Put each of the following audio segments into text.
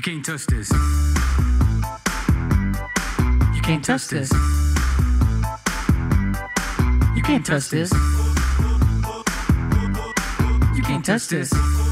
can't touch this. You Can't touch this. You can't touch this. You can't touch this.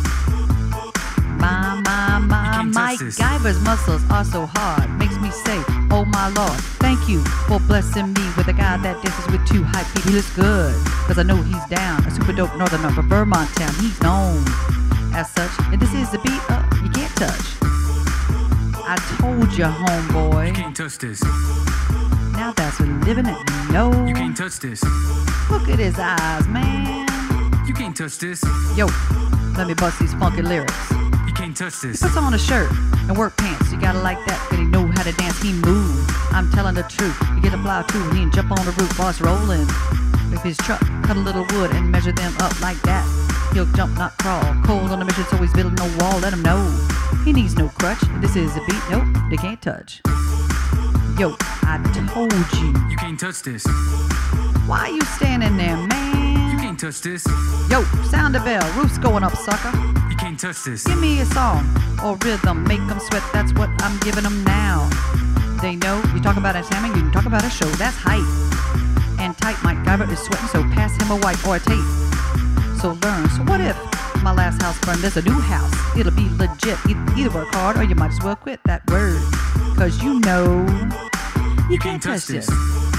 My touch this. MacGyver's muscles are so hard. Makes me say, oh my Lord, thank you for blessing me with a guy that dances with two hype feet. He looks good, cause I know he's down. A super dope northerner from Vermont town. He's known as such. And this is the beat you can't touch. I told you, homeboy. You can't touch this. Now that's what living it. No. You can't touch this. Look at his eyes, man. You can't touch this. Yo, let me bust these funky lyrics. You can't touch this. Puts on a shirt and work pants. You gotta like that, cause he know how to dance. He move. I'm telling the truth. You get a fly too. He can jump on the roof while it's rolling. With his truck, cut a little wood and measure them up like that. He'll jump, not crawl. Cold on the mission, so he's building a wall. Let him know. He needs no crutch. This is a beat. Nope, they can't touch. Yo, I told you. You can't touch this. Why you standing there, man? You can't touch this. Yo, sound the bell. Roof's going up, sucker. You can't touch this. Give me a song or rhythm, make them sweat, that's what I'm giving them now. They know you talk about a jamming, you can talk about a show, that's hype. And tight, MacGyver is sweating, so pass him a white or a tape. So learn, so what if my last house burned, there's a new house, it'll be legit. Either work hard or you might as well quit that word. Cause you know, you can't touch this.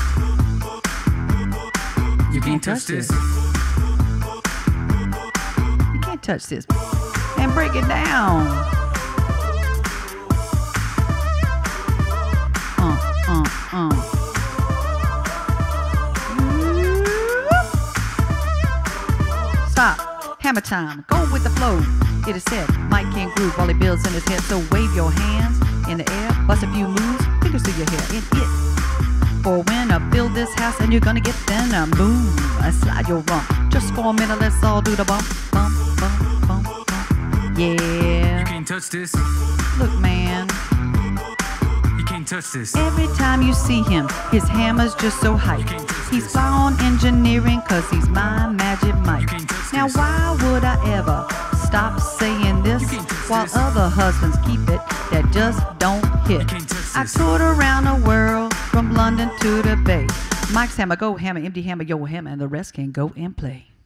You can't touch this. You can't touch this. And break it down. Stop. Hammer time. Go with the flow. It is said, Mike can groove while he builds in his head. So wave your hands in the air, bust a few moves, fingers through your hair, and it. For when I build this house and you're gonna get then a move. I slide your rump. Just for a minute, let's all do the bump, bump, bump, bump, bump. Yeah. You can't touch this. Look, man. You can't touch this. Every time you see him, his hammer's just so hype. He's fly on engineering cause he's my Magic Mike. Now why would I ever stop saying this while other husbands keep it that just don't hit? I toured around the world from London to the Bay. Mike's hammer, go hammer, empty hammer, yo hammer, and the rest can go and play.